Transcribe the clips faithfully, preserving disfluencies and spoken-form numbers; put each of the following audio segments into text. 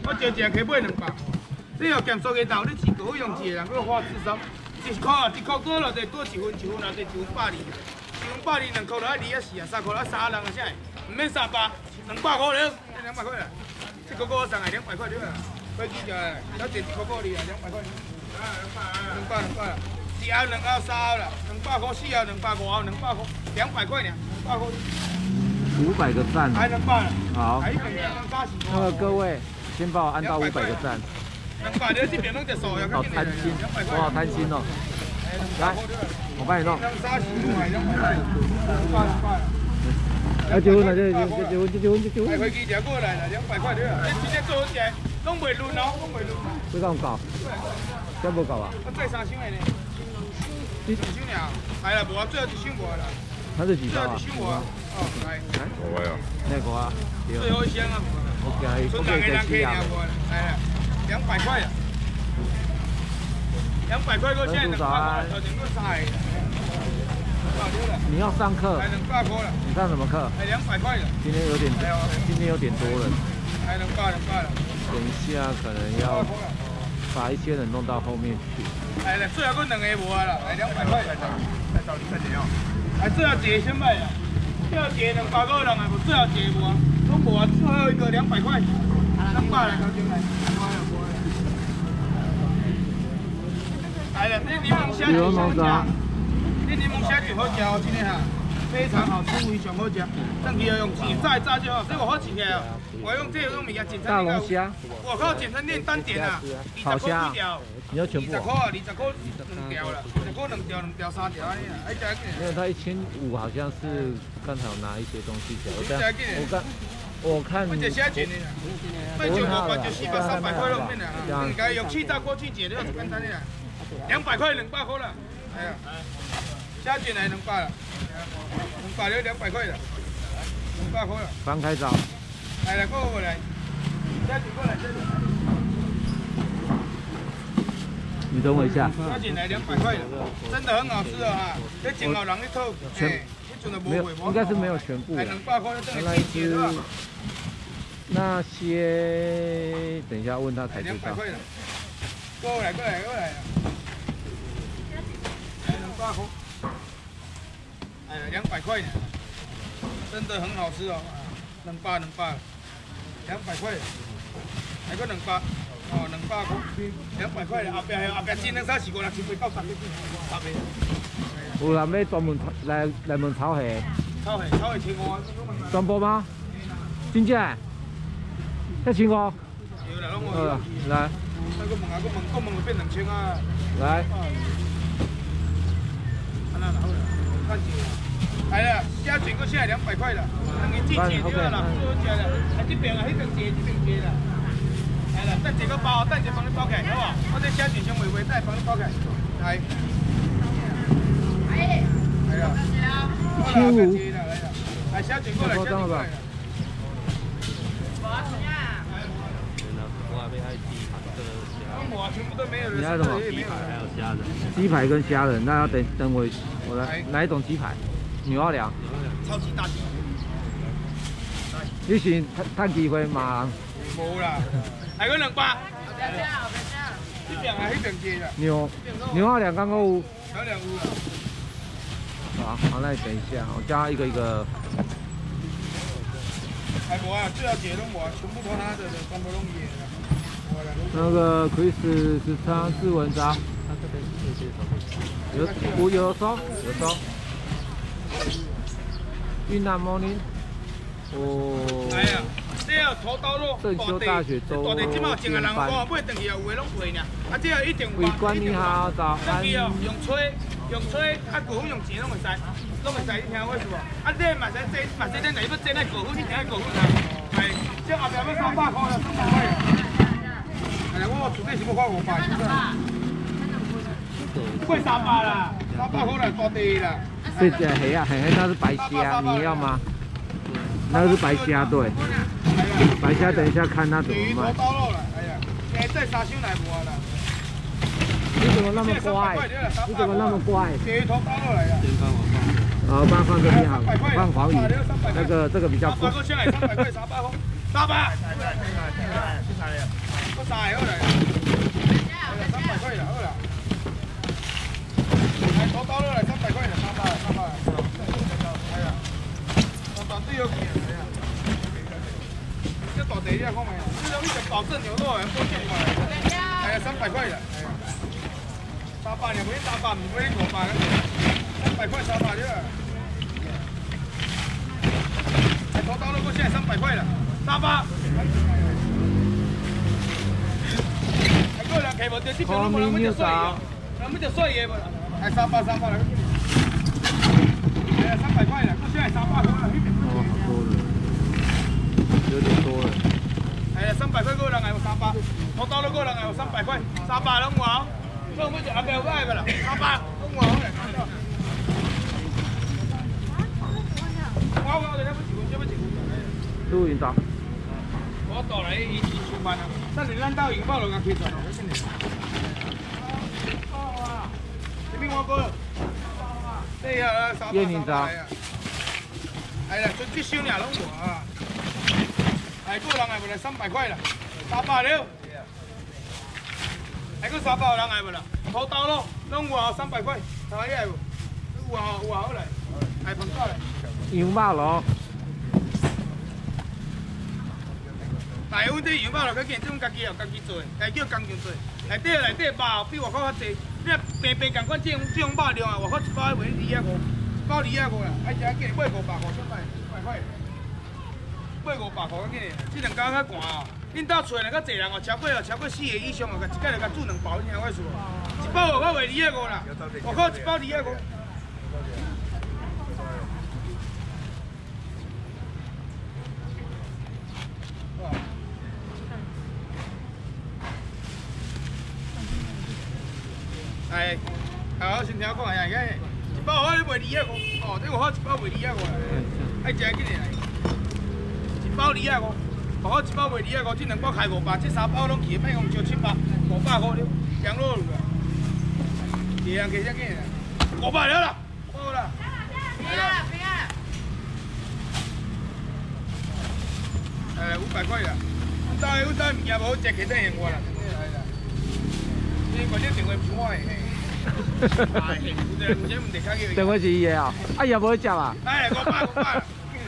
我招一个可以买两百。你要咸酥鸡豆，你自个用一个人去花至少一块啊，一块多了得多一分，一分啊得一分百二，一分百二两块就爱二啊四啊，三块啊三人啊啥？唔免三百，两百块了，两百块啦。这个我送来两百块了，飞机就要一块块哩啊，两百块。两百两百，一后两后三后啦，两百块四后两百五后两百块，两百块呢，两百块。 五百个赞。 还两百。好。 那个各位，先帮我按到五百个赞。 两百，你这边弄只数呀， 好贪心，我好贪心哦。来，我帮你弄。 两三十块，两百块，两百两百。 要结婚了，就就结婚就结婚就结婚。 飞机调过来了，两百块对啊。你直接做起来，拢袂轮哦，拢袂轮。 这咁搞？这无搞啊？ 我最三箱的呢。一箱尔，系啦，无啊，最后一箱无啦。 它是几包啊？ 最后一箱无啊。哦，来。 五位哦。 那个啊。 最后一箱啊。 OK， 剩两个人可以了，来了，两百块啊。两百块，我现在两百块，头前我三个。 你要上课？ 两百块了。 你上什么课？ 哎，两百块的。 今天有点，今天有点多人。 哎，两百两百了。 等一下可能要把一些人弄到后面去。 哎，最后嗰两个无啊啦，来两百块。再找再找再找哦。哎，最后一个先卖啦。最后一个两百个人啊，无最后一个无啊，拢无啊，最后一个两百块。两百来，头前来。来了，这柠檬虾最好吃。这柠檬虾最好吃哦，今天哈，非常好吃，非常好吃。等去要用钱炸炸就好，这个好吃起来哦。我用这种物件简餐店。大龙虾。我靠，简餐店单点啊，二十块一条。 你要全部？ 二十块啊，二十块两条了，二十块两条，两条三条安尼啊，哎加起来。 没有，他一千五好像是刚才有拿一些东西起来。我刚我刚我看。 我这虾钱呢？卖九百块就四百三百块拢免啦。应该用气炸锅去解，就简单的啦。两百块两百块了，哎呀，虾卷来两百了，两百了两百块了，两百块了。 翻开找。 来来，过过来，虾卷过来这里。 你等我一下。 虾卷来两百块了，真的很好吃哦哈，这真好人一套，哎， 没有，应该是没有全部。 来两百块， 原来是那些，等一下问他才知道。 两百块了，过来过来过来。两百块，哎，两百块呢，真的很好吃哦，两百两百，两百块，还个两百，哦，两百块，两百块了，后边还有后边煎两三四五六七八九十个，十个。 有人要专门来来问炒蟹？ 炒蟹，炒蟹千五。 全部吗？真正？一千五？ 有啦，拢我有。 来。 再个问下，个问，个问就变两千啊。 来。 来了，虾卷个现在两百块了，两个季节对啦，不多吃了，啊这边啊，那边节，这边节啦。来了，等这个包，等这帮你包开，好不好？我这虾卷先微微再帮你包开，来。来了，一千五。来了，来虾卷过来，虾卷过来。全部都没有。 你要什么？ 鸡排还有虾仁。 鸡排跟虾仁，那要等等我，我来哪一种鸡排？牛二两。 超级大鸡。 你是趁机会骂人？ 无啦，来个两百。这边啊，那边接啦。 牛牛二两刚刚有。 牛两有啦。 好，好，那你等一下，我叫他一个一个。 还无啊，最后节拢无啊，全部都他的，全部拢伊的。 那个 Chris 是他自文章，有有有收有收。云南 morning， 哦。 哎呀，这要土豆肉， 正修大学周大地即马前个人讲，买回去啊，有的拢贵呢。啊，这要一定委官你好，早安。 这哦，用吹用吹，啊，果粉用钱拢会使，拢会使，你听我说无？啊，这嘛使这嘛使这哪要这那果粉，你听果粉啊？哎，这后边要三百块了，三百块。哎，我绝对是要花五百，贵三百啦，三百块来大地啦。 这只黑啊，黑黑那是白虾，你要吗？那是白虾，对。白虾等一下看它怎么卖。 哎呀，哎，这三箱来无啦。 你怎么那么乖？你怎么那么乖？ 鱼头刀落来了。 好，帮放这边好，放黄鱼。那个这个比较贵。 三百块，三百块，三百块，三百。 三个好来。三百块了，好啦。来，土豆来，三百块了，三百，三百。哎呀，三百最有钱了呀！这大地你看没有？这种你就保证牛肉很多钱嘛。哎呀，三百块了。哎呀，三百你不是三百，唔不是五百，三百块三百了。哎，土豆肉现在三百块了，三百。个人开无着，这边拢无人要着帅个，人要着帅个无啦。哎，三百三百来。哎呀，三百块了，我现在三百块了，那边。 哦，好多了，有点多了。 哎呀，三百块个人来有三百，土豆都个人来有三百块，三百拢有啊。这我们就阿伯有爱个啦，三百拢有啊。我我我，这不一分，这不一分。 录音档。 我倒来伊伊上班啊，等下咱到营报就甲开船咯。这边我哥，对呀，三百三百啊。哎呀，就这收俩拢有啊。哎，个人来不来三百块啦，三百了。哎，个三百人来不啦？土豆咯，拢有啊，三百块，三百有，有啊有啊好来，哎，捧过来。 羊肉咯。但係阮啲羊肉就佢見這種家己又家己做，係叫工匠做。內底內底肉比外口較濟，你平平共款這種這種肉量啊，外口一包賣二啊五，一包二啊五啦，哎只幾買五百塊，出賣五百塊，買五百塊較緊，這兩家較寒啊。恁兜厝人較濟人哦，超過哦超過四個以上哦，一家就甲煮兩包，你聽我說，一包外口賣二啊五啦，外口一包二啊五。係，係我先聽講係而家一包可以賣二啊五，哦，呢個可一包賣二啊五啦，哎，真係幾年嚟，一包二啊五，我一包賣二啊五，這兩包開五百，這三包攏起賣講就七百，五百塊了，羊肉了，一樣幾隻幾年嚟，五百了啦，好啦，係啦，誒五百塊啦，我帶我帶物件無，隻其他嘢我啦。你嗰啲電話唔開，電話是伊個啊，啊又無食啊？ 哎，五百五百，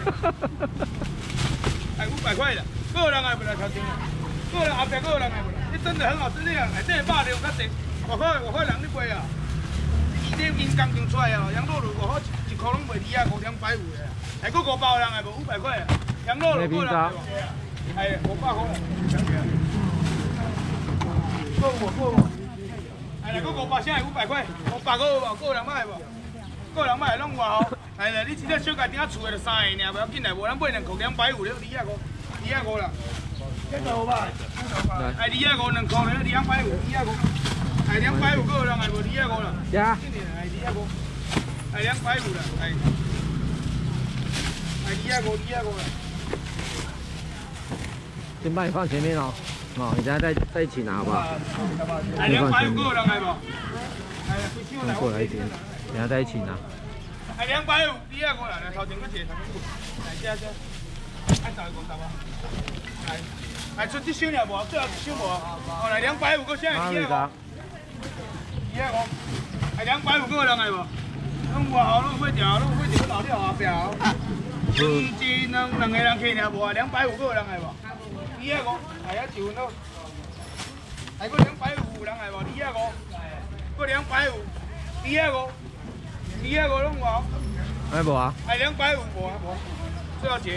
哎五百塊啦，個人係不來頭前啊，個人後邊個人係不來，你真係很好吃呢樣，係真係肉量較濟，外口外口人你賣啊，伊啲因工匠出來啊，羊肉爐外口一箍攏賣二啊五兩百五嘅，係個五包人係無五百塊啊，羊肉爐個人係無，係五百塊，個五個五。哎，嗰五百先係五百塊，五百個無，個兩百無，個兩百攏有吼。係啦，你只隻小家頂下厝的就三個爾，不要緊來，無咱買兩箍兩百五了，二啊五，二啊五啦。這個好吧？係二啊五兩箍了，兩百五，二啊五。係兩百五個兩係無二啊五啦。呀。係二啊五，係兩百五啦，係。係二啊五，二啊五啦。 先幫你放前面哦。哦，你等下再再一起拿好不好？ 哎，两百五个人来不？哎， 过来一点，等下再一起拿。 哎，两百五，第二个人来，头前个姐，头前个，来这这，哎，十个十个，哎，哎，出这箱了无？最后一箱无？哦，来两百五个现在第二个，第二个，哎，两百五个人来不？拢外号拢会调，拢会调老料啊表。一只两两个人去呢无？两百五个人来不？第二个，哎呀，就那，哎，个两百五人来无？第二个，个两百五，第二个，第二个拢无？ 哎无啊？ 哎，两百五无啊无，最后一个。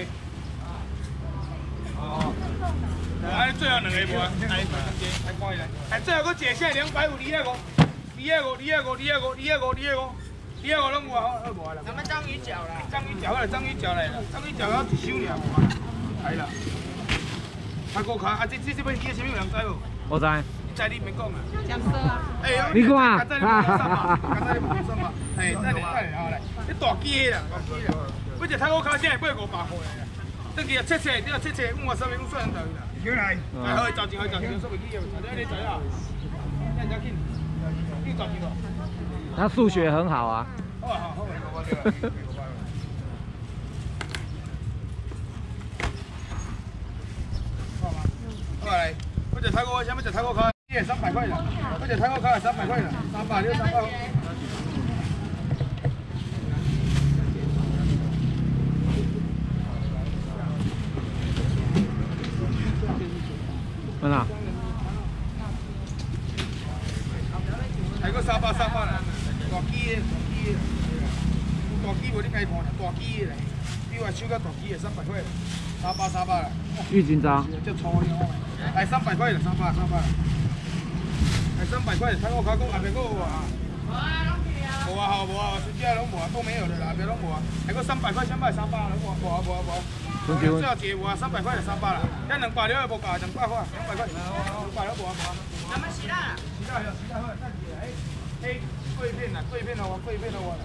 哦，哎，最后两个无啊？哎，来看一下，哎，最后个一个现在两百五，第二个，第二个，第二个，第二个，第二个，第二个，第二个拢有啊？好，无啦。咱们章鱼脚啦，章鱼脚啦，章鱼脚来啦，章鱼脚要一箱尔无啊？係啦。泰國卡啊！這這這邊嘢前面有人知無？ 我知。 你知你唔講啊？ 講說啊。 哎， 你講啊？ 剛才你冇上嘛？剛才你冇上嘛？哎，等你等你下來，你大機啦，大機啦。不只泰國卡現在買五百塊啦，等佢切切，你切切，五啊十蚊算得啦。幾來？哎，可以賺錢，可以賺錢，收未起嘅，你你知啊？人家緊，你賺錢喎。 他數學很好啊。 好啊好，好啊。過來，我要食泰国，想要食泰国烤，也三百块了。要食泰国烤也三百块了，三百六三百。 嗯啦。 泰国三百三百啦，大鸡的，大鸡的，大鸡无你家看啦，大鸡的，比我手较大鸡的三百块，三百三百啦。 郁金章。 这粗的哦，来三百块了，三百三百。来三百块，泰国烤讲阿别个有啊。无啊，好无啊，春节拢无啊，都没有的啦，别拢无啊。还个三百块，三百三百拢无，无啊无啊无啊。 春节最后一个无啊，三百块就三百啦。咱两百了无价，两百块，两百块，两百了无啊无啊。咱们洗啦，洗啦洗啦好，再洗啦，哎哎，桂片啦，桂片了我，桂片了我。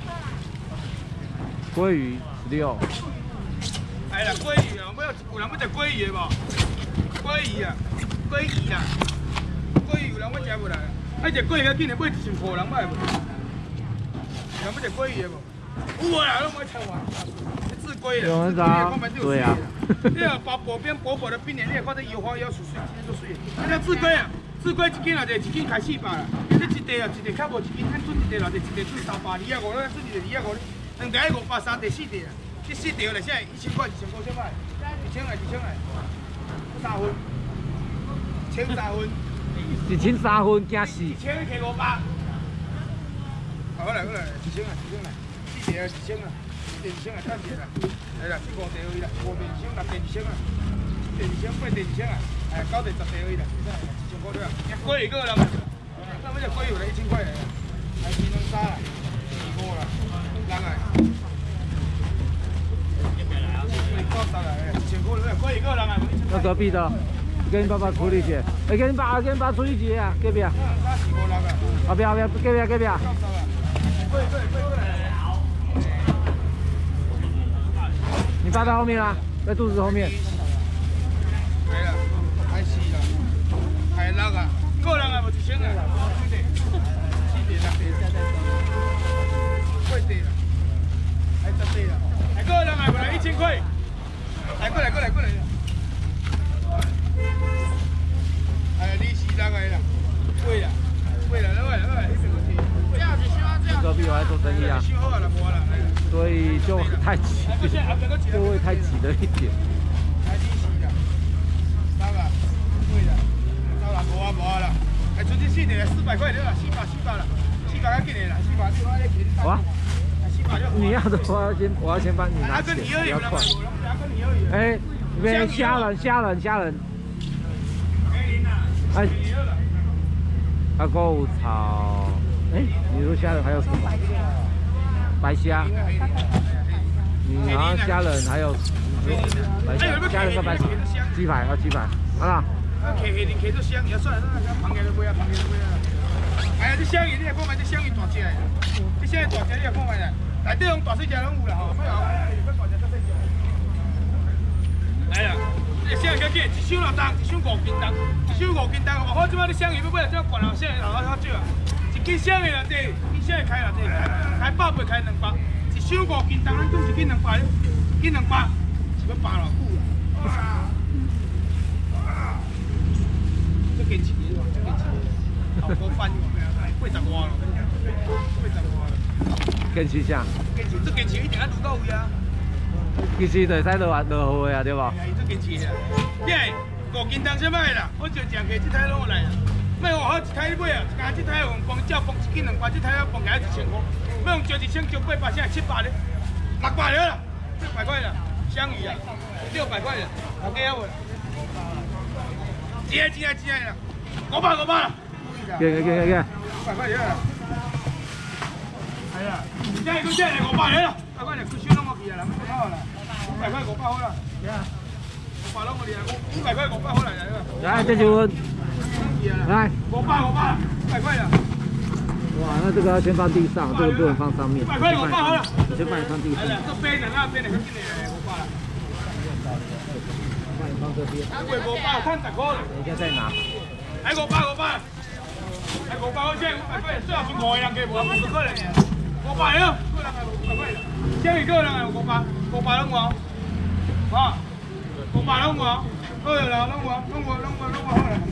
鲑鱼十六。 哎啦，鲑鱼啊，要有人要食鲑鱼的无？鲑鱼啊，鲑鱼啦，鲑鱼有人要食无啦？爱食鲑鱼较紧的，买一千块人买无？有人要食鲑鱼的无？有啊，拢买菜花。自龟有人啥？对啊。 你啊，薄薄边薄薄的冰莲，你看这油花要水水，今天都水。那自龟啊，自龟一斤啊，就一斤开四百啦。你一袋啊，一袋较无一斤，咱准一袋啦，就一袋准三百二啊五，咱准一袋二啊五。两袋五百，三袋四袋啊。这四袋来，现在一千块，一千块，千块，一千块，一千块，三分，千三分， 一千三分加四。 一千加五百。好来好来，一千啊，一千啊，四袋啊，一千啊，一千啊，赚钱啦。来啦，四五袋而已啦，五袋二千，六袋二千啊，七袋二千，八袋二千啊，哎，九袋十袋而已啦，一千块对啊。鲑鱼个人，那么只鲑鱼来一千块来啦，还是能杀啦，四五啦，人啊。 那隔壁的，跟你爸爸处理去，哎，跟你爸跟你爸处理去啊，隔壁啊。后边后边隔壁隔壁啊。你爸在后面啊，在肚子后面。 来了，还四啦，还六啊，个人啊无一千啊，几袋？四袋六袋啦，八袋啦，还十袋啦，还个人啊无来一千块。来过来过来过来！哎，你是哪个啦？贵啦，贵啦，来来来，这边过去。这样子需要这样。 隔壁我还做生意啊，所以就太挤，就会太挤了一点。 哎，你是啦，哪个？贵啦，到啦，无啊无啊啦。哎，存这四袋四百块了啦，四百四百啦，四百较紧的啦，四百你我来给你。 哇！你要的话，先我要先帮你拿钱，不要快。哎，这边虾仁，虾仁，虾仁。哎，还有炒，哎，你说虾仁还有什么？白虾。你好像虾仁还有白虾，虾仁跟白虾，鸡排啊鸡排，好了。 客客人客都香，也算了，那螃蟹都买啊，螃蟹都买啊。哎呀，这香鱼你也看卖，这香鱼大只的，这香鱼大只你也看卖啦。内底用大细只拢有啦吼，咩啊？来啦，这香鱼较紧，一箱六重，一箱五斤重，一箱五斤重。哦，好，即摆你香鱼要买，即摆罐头香鱼好好少啊。一斤香鱼内底，一斤香鱼开内底开百八开两百，一箱五斤重，咱总一斤两百，一斤两百，是要扒偌久啦？这坚持的，这坚持的，后锅翻八十外咯，八十外咯。 坚持啥？ 坚持，这坚持一定要撸到位啊！ 其实就使落落货啊，对无？ 这坚持啊！你系五斤重什么啦？我就食价这台拢来啦。咩话好一台买啊？加这台用光照光一斤两百，这台要光加一千块。要用招一千招八百，现在七百咧，六百了啦，六百块啦，香鱼啊，六百块啦，好给啊我。接接接啦，五百五百啦。 给给给给。 五百块了啦。系啦，现在佢真系五百了，五百块就佢少咗我几啊啦，五百啦，五百块五百好啦。五百咯，我哋啊，五百块五百好啦， 来，这就来， 五百五百，五百块啦。 哇，那这个要先放地上，这个不能放上面。 五百块五百好啦， 先放放地上。 这边的那边的，佢今年五百啦。 放这边。 五百五百，看十块啦。 等一下再拿。 哎，五百五百，哎，五百好些，五百块，最后是五个人给，无五十块嘞。五百了，个人系五百块啦。香鱼个人系五百，五百拢我，啊，五百拢我，个人啦拢我，拢我拢我拢我好啦。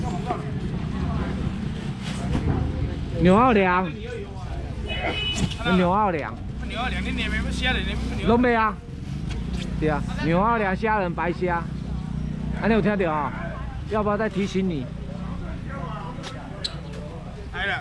牛奥良，牛奥良， 牛奥良，你那边不虾的，那边拢没啊？对啊，牛奥良虾仁白虾，啊，你有听到啊？要不要再提醒你？ 来了，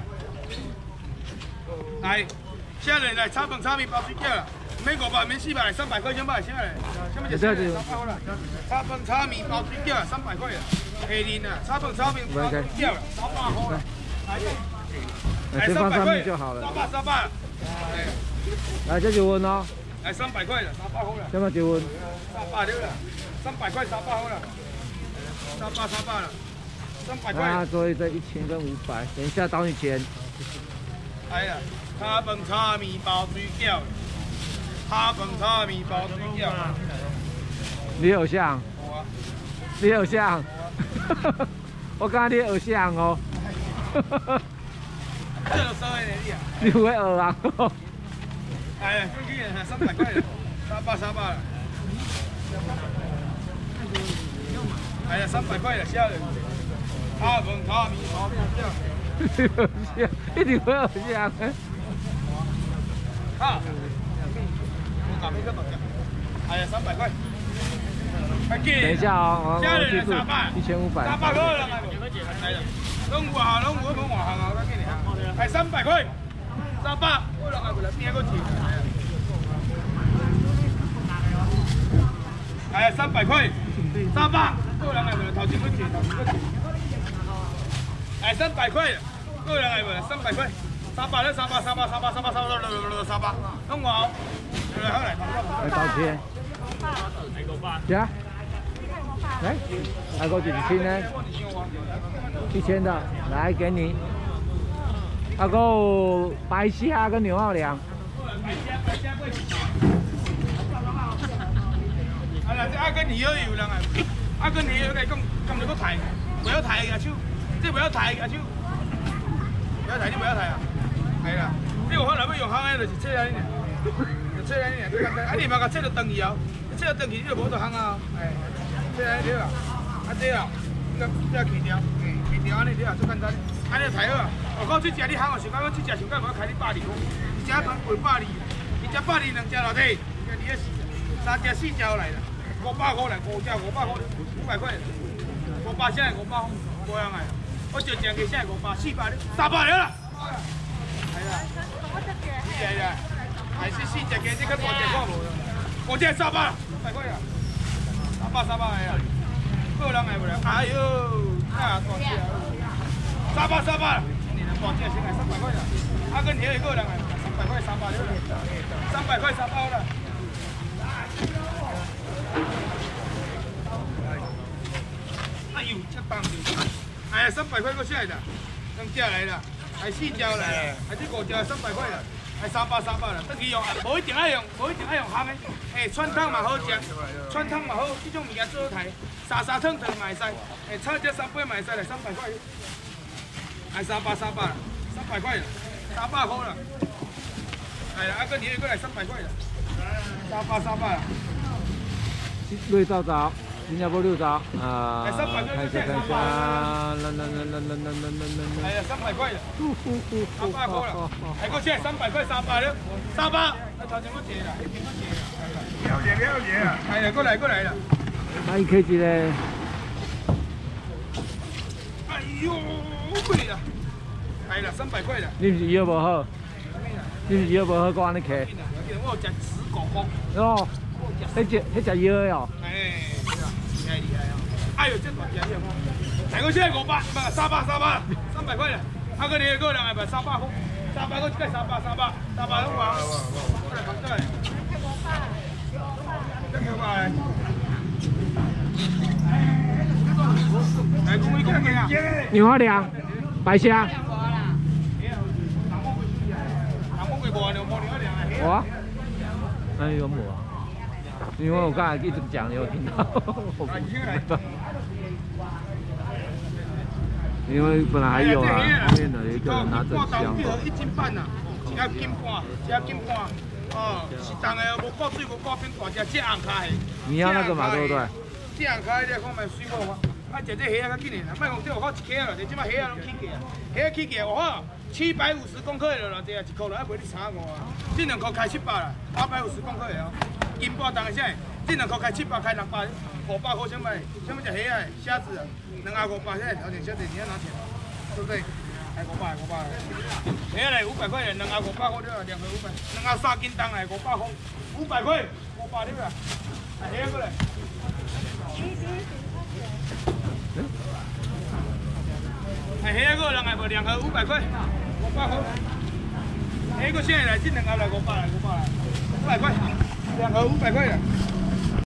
来，虾仁来炒饭炒面包水饺了，免五百，免四百，来三百块，两百虾嘞，什么叫虾仁？三百块了，炒饭炒面包水饺三百块了，下面啊，炒饭炒面包水饺了，三百块了，来， 先放上面就好了。 三百三百， 来，这就温哦。 来三百块了，三百块了。 这么就温？ 三百六了，三百块三百块了，三百三百了，三百块。 啊，所以这一千跟五百，等一下找你钱。 哎呀，炒饭炒面包水饺，炒饭炒面包水饺。 你偶像？ 我。 你偶像？我讲你偶像哦。 这都收的你啊？ 你会讹啊？ 哎呀，过去啊，三百块了，三百三百了。哎呀，三百块了，虾仁。炒饭炒面包水饺。 偶像，一定会偶像。 啊！我搞没这么讲。哎呀，三百块。 等一下哦， 虾仁三百， 一千五百。 三百块了，来了。拢外行，拢有拢外行啊，赶紧嚟啊！係三百塊，三百，我兩個過來邊個錢？係啊，三百塊，三百，我兩個過來頭前嗰錢，頭前嗰錢。係三百塊，我兩個過來三百塊，三百咧，三百，三百，三百，三百，三百，六六六三百，拢外行，嚟嚟嚟， 来道歉。呀？来，还有几千呢？一千的，来给你。还有白虾跟牛奥良。 啊啦，这阿根尼有有人啊，阿根尼有嚟讲，今日个抬，不要抬嘅手，即不要抬嘅手，不要抬，你不要抬啊，系啦，你有可能要用香嘅，就是切安尼，就切安尼，最简单。啊，你嘛甲切到断去哦，切到断去你就无得香啊，哎，切安尼对啦，啊对啦，这这去掉，去掉安尼对啦，最简单，安尼抬好啊。我讲去食你香哦，想讲我去食想讲我开你百二，一只盘卖百二，一只百二两只落地，你二四，三只四只来啦。五百块来，五只五百块，五百块，五百只五百，无样个。我就正嘅只五百，四百咧，三百了啦。系啦，系啦，系是四只嘅，即刻五只我无啦。五只三百，五百块啦，三百三百个啦。个人系无啦？哎呦，啊大只，三百三百，你能大只先系三百块啦。啊，跟你一个人系三百块三百了啦，三百块三百啦。哎呦，这棒子！哎呀，三百块够下来的，两只来了，还四只来了，还这五只三百块了，还三百三百了。登去用，无一定爱用，无一定爱用烘的。哎，串汤嘛好食，串汤嘛好，这种物件做台，沙沙烫烫嘛会使。哎，炒只三杯嘛会使来，三百块。还三百三百，三百块了，三百块了。哎呀，阿哥你过来三百块了，三百三百了。 六早早，新加坡六早啊，看一下看一下，啦啦啦啦啦啦啦啦！ 哎呀，三百块了，三百块了，还过去三百块三百了，三百，那头前我借啦，前我借啦，了解了解啊，哎呀，过来过来了， 啊，一 K 几嘞？ 哎呦，贵了，哎啦，三百块了， 你不是腰不好？你不是腰不好，我安尼开？ 我有食死狗狗。 哦。迄只迄只腰的哦。 哎，厉害厉害哦！哎呦，这大只了，大哥现在五百，不三百三百，三百块了。阿哥你个人系咪三百块？三百个一个三百三百，三百拢话。过来讲真。这五百。来，讲你讲咩啊？ 牛奥良，白虾。我？哎有冇啊？因为我刚才一直讲，你有听到？因为本来还有啊，后面的有一个人拿整箱。 一斤半呐，一斤半，一斤半。哦，是重的，无挂水，无挂冰大只，这红卡的。 你要那个嘛，对不对？ 这红卡的，你看卖水果吗？啊， 啊，食这虾较紧的啦，莫讲这外口一克啊，这即摆虾拢起价，虾起价外口七百五十公克的了，这啊一箍了，还卖你三五啊，这两箍开七百啦，八百五十公克的哦，金巴当个啥？这两箍开七百，开六百，五百块什么？什么叫虾啊？虾子啊，两阿五百，现在条件小弟你要拿钱，对不对？哎，五百，五百，虾来五百块，两阿五百块了，两盒五百，两阿三斤重来五百块，五百块，五百对吧？哎，虾过来。哎，虾个人来无两盒五百块，五百块。虾个现在来，这两盒来五百来，五百来，五百块，两盒五百块了。